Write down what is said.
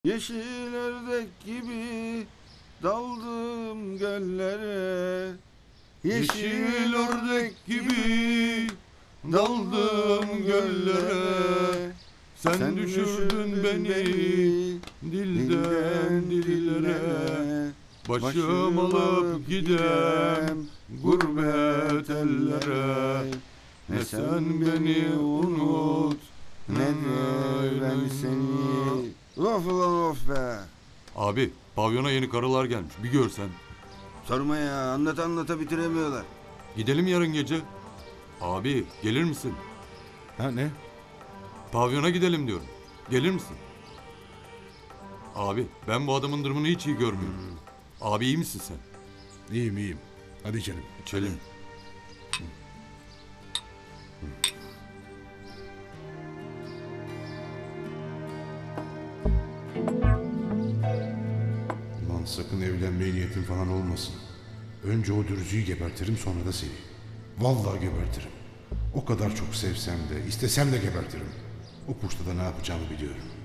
Yeşil ördek gibi daldım göllere. Yeşil ördek gibi daldım göllere. Sen düşürdün beni dilden dillere. Başım alıp gidem gurbet ellere. Ne sen beni unut ne de ben seni. Of ulan of be. Abi pavyona yeni karılar gelmiş bir görsen. Sorma ya, anlata bitiremiyorlar. Gidelim yarın gece. Abi gelir misin? Ha ne? Pavyona gidelim diyorum. Gelir misin? Abi ben bu adamın durumunu hiç iyi görmüyorum. Abi iyi misin sen? İyiyim iyiyim. Hadi içelim. İçelim. Ulan sakın evlenmeye niyetin falan olmasın. Önce o dürüzüyü gebertirim, sonra da seni. Vallahi gebertirim. O kadar çok sevsem de istesem de gebertirim. O puştada ne yapacağımı biliyorum.